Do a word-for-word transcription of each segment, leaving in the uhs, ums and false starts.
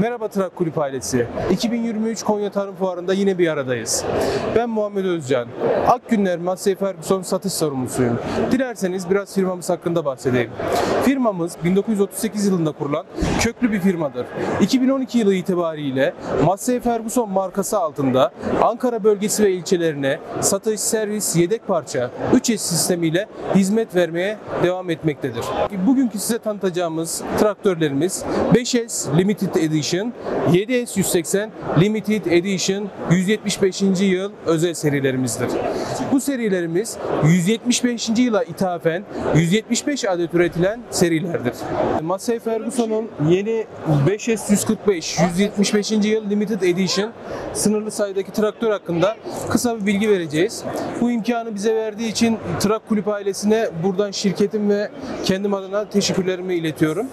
Merhaba Trak Kulüp ailesi. iki bin yirmi üç Konya Tarım Fuarı'nda yine bir aradayız. Ben Muhammed Özcan. Akgünler Massey Ferguson satış sorumlusuyum. Dilerseniz biraz firmamız hakkında bahsedeyim. Firmamız bin dokuz yüz otuz sekiz yılında kurulan köklü bir firmadır. iki bin on iki yılı itibariyle Massey Ferguson markası altında Ankara bölgesi ve ilçelerine satış, servis, yedek parça, üç S sistemiyle hizmet vermeye devam etmektedir. Bugünkü size tanıtacağımız traktörlerimiz beş S Limited Edition, yedi S yüz seksen Limited Edition yüz yetmiş beşinci yıl özel serilerimizdir. Bu serilerimiz yüz yetmiş beşinci yıla ithafen yüz yetmiş beş adet üretilen serilerdir. Massey Ferguson'un yeni beş S yüz kırk beş yüz yetmiş beşinci yıl Limited Edition sınırlı sayıdaki traktör hakkında kısa bir bilgi vereceğiz. Bu imkanı bize verdiği için Trak Kulüp ailesine buradan şirketim ve kendim adına teşekkürlerimi iletiyorum.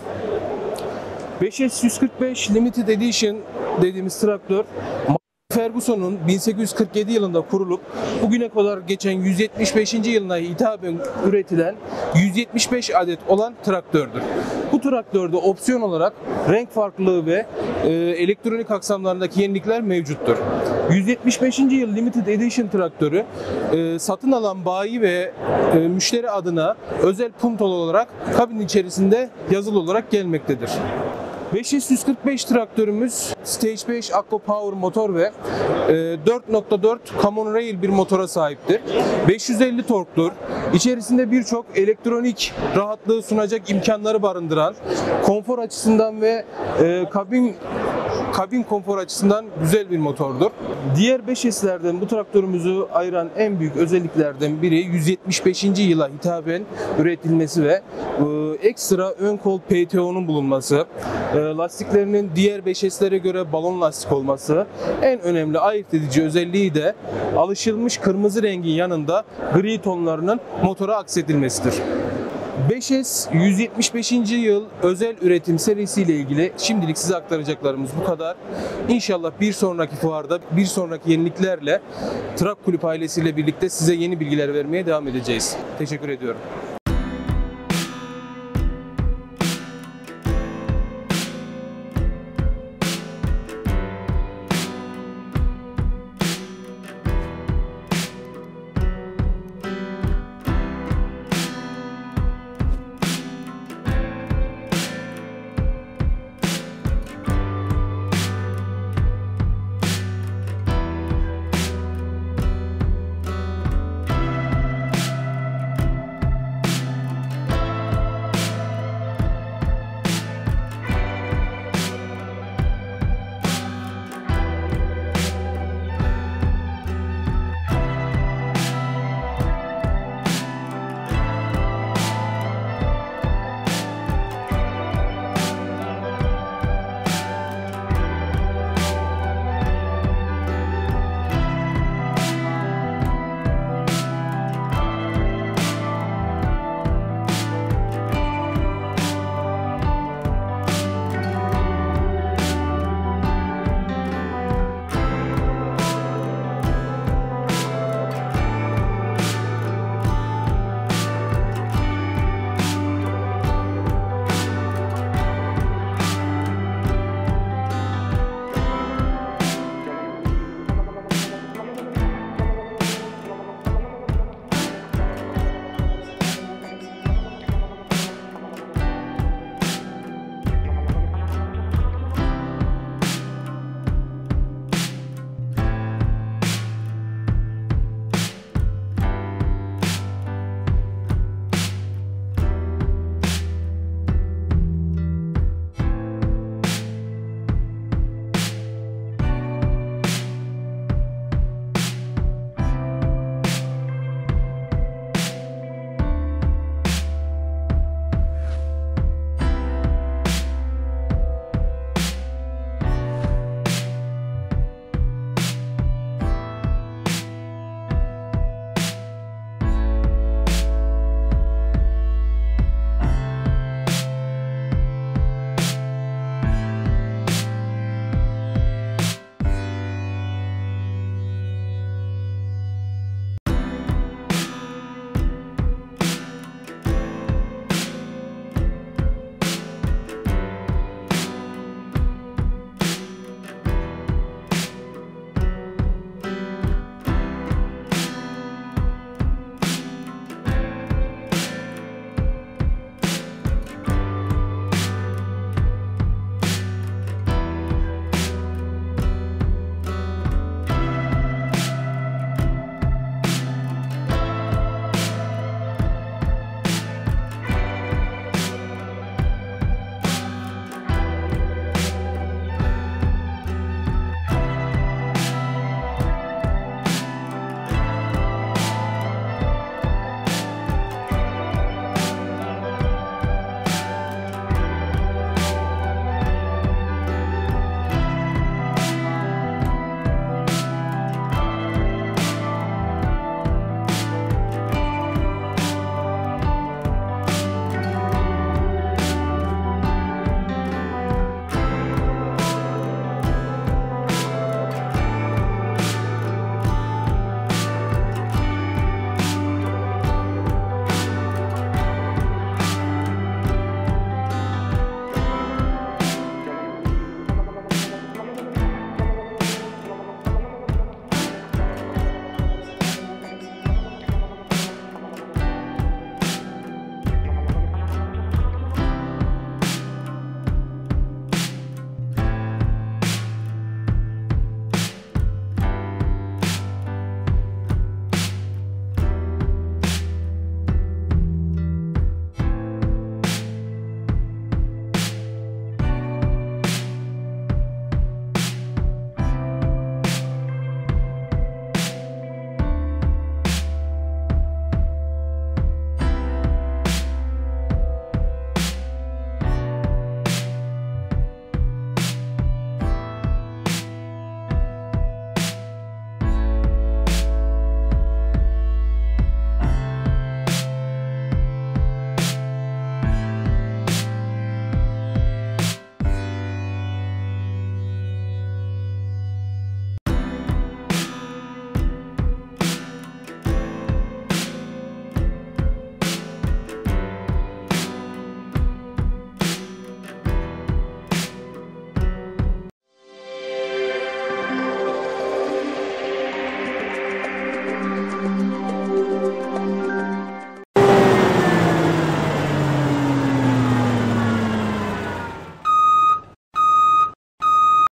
beş S yüz kırk beş Limited Edition dediğimiz traktör Ferguson'un bin sekiz yüz kırk yedi yılında kurulup bugüne kadar geçen yüz yetmiş beşinci yılına hitaben üretilen yüz yetmiş beş adet olan traktördür. Bu traktörde opsiyon olarak renk farklılığı ve e, elektronik aksamlarındaki yenilikler mevcuttur. yüz yetmiş beşinci yıl Limited Edition traktörü e, satın alan bayi ve e, müşteri adına özel puntolı olarak kabin içerisinde yazılı olarak gelmektedir. beş S yüz kırk beş traktörümüz Stage beş Akko Power motor ve dört nokta dört Common Rail bir motora sahiptir. beş yüz elli torktur. İçerisinde birçok elektronik rahatlığı sunacak imkanları barındıran, konfor açısından ve kabin kabin konfor açısından güzel bir motordur. Diğer beş S'lerden bu traktörümüzü ayıran en büyük özelliklerden biri yüz yetmiş beşinci yıla hitaben üretilmesi ve ekstra ön kol P T O'nun bulunması, lastiklerinin diğer beş S'lere göre balon lastik olması, en önemli ayırt edici özelliği de alışılmış kırmızı rengin yanında gri tonlarının motora aksedilmesidir. beş S yüz yetmiş beşinci yıl özel üretim serisiyle ilgili şimdilik size aktaracaklarımız bu kadar. İnşallah bir sonraki fuarda bir sonraki yeniliklerle Trak Kulüp ailesiyle birlikte size yeni bilgiler vermeye devam edeceğiz. Teşekkür ediyorum.